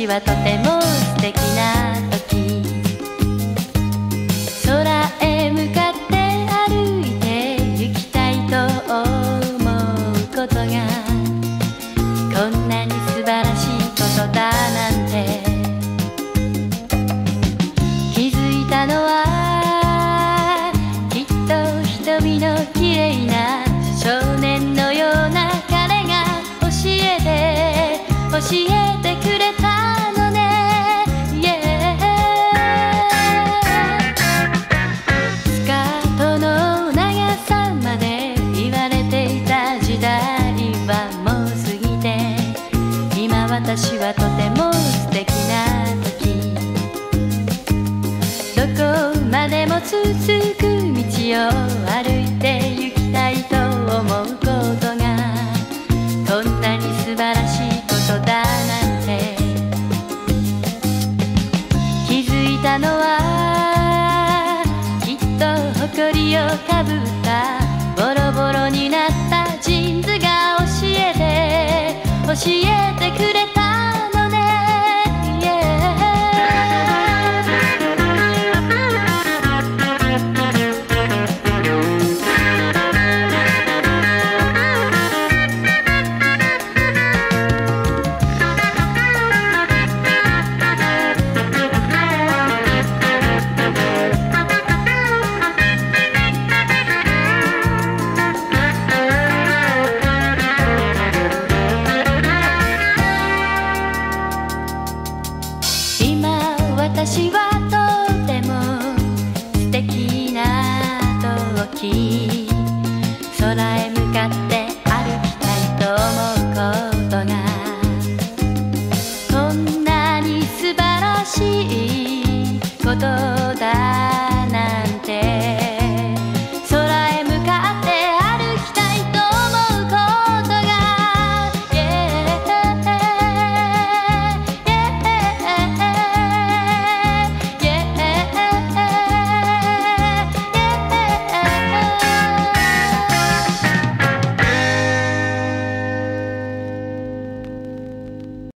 私はとても素敵な時、空へ向かって歩いて行きたいと思うことがこんなに素晴らしいことだなんて、気づいたのはきっと瞳の綺麗な少年のような彼が教えてくれたのね、yeah、 スカートの長さまで言われていた時代はもう過ぎて、今私はとても素敵な時、どこまでも続く道を歩いて行きたいと思うことがこんなに素晴らしいことだなんて、気づいたのはきっと誇りをかぶったボロボロになったジーンズが教えてくれたのね、yeah。私はとても素敵な時、空へ